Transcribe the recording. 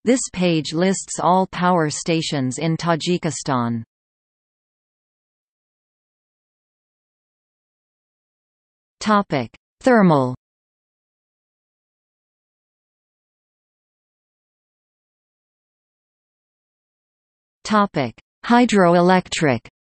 This page lists all power stations in Tajikistan. Topic: Thermal. Topic: Hydroelectric.